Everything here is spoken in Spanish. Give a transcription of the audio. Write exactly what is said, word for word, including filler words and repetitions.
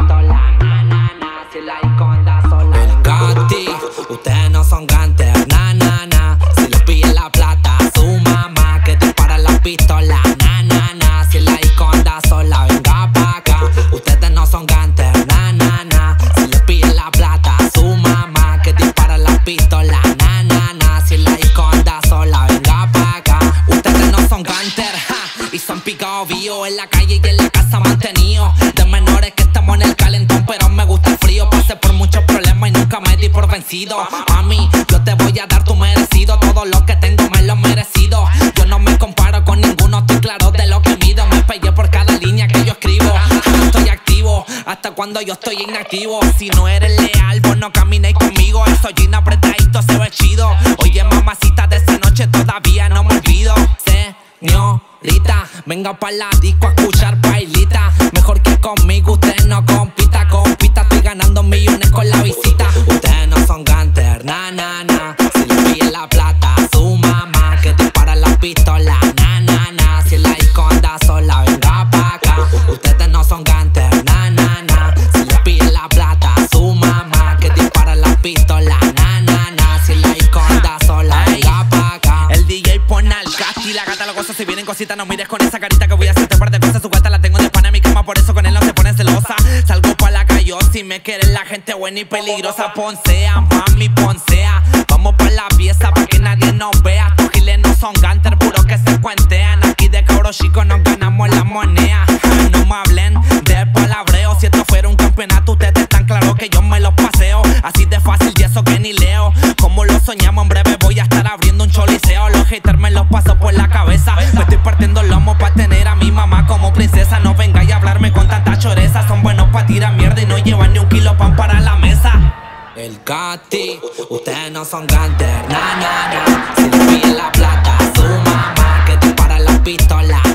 pistola, na, na, na, si la esconda sola. El Gatti, ustedes no son gangster, na, na, na. Si les pille la plata a su mamá, que dispara la pistola, na, na, na. Si la esconda sola, venga pa' acá. Ustedes no son gangster, na, na, na. Si les pille la plata a su mamá, que dispara la pistola, na, na, na. Si la esconda sola, venga pa' acá. Ustedes no son gangster, ja, y son picados vivos en la calle y en la casa mantenidos. De menores que estamos en el calentón, pero me gusta el frío. Pasé por muchos problemas y nunca me di por vencido. A mí, yo te voy a dar tu merecido. Todo lo que tengo me lo he merecido. Yo no me comparo con ninguno, estoy claro de lo que mido. Me pegué por cada línea que yo escribo. Yo estoy activo, hasta cuando yo estoy inactivo. Si no eres leal, vos no caminéis conmigo. El sollín apretadito se ve chido. Oye, mamacita, de esa noche todavía no me olvido. Señorita, venga pa' la disco a escuchar bailita. Mejor que conmigo, usted no compita, compita. Estoy ganando millones con la visita. Ustedes no son gangster, na, na, na. Si le pide la plata a su mamá, que dispara la pistola, na, na, na. Si la esconda sola, venga pa' acá. Ustedes no son gangster, na, na, na. Si le pide la plata a su mamá, que dispara la pistola, na, na, na. Si la esconda sola, venga pa' acá. El D J pone al Gatti, la gata lo goza. Si vienen cositas, no mires con esa carita que voy a hacerte un par de cosas. Su gata la tengo de pana en mi cama, por eso con él no se pone celosa. Salgo pa' la calle, si me quieren la gente buena y peligrosa. Poncea, mami, poncea. Vamos pa' la pieza pa' que nadie nos vea. Estos giles no son gangster, puro que se cuentean. Aquí de cabros chicos nos ganamos la moneda. No me hablen de palabreo. Si esto fuera un campeonato, ustedes están claros que yo me los paseo. Así de fácil y eso que ni leo. Como lo soñamos, en breve voy a estar abriendo un choliseo. Los haters me los paso por la cabeza. Me estoy partiendo el lomo pa' tener a mi mamá como princesa. No vengáis a hablarme con tanta choreza. Son buenos pa' tirar mierda y no llevan ni un kilo pan para la mesa. El Gatti, ustedes no son gangster, na, na, na. Si le pide la plata a su mamá, que dispara la pistola,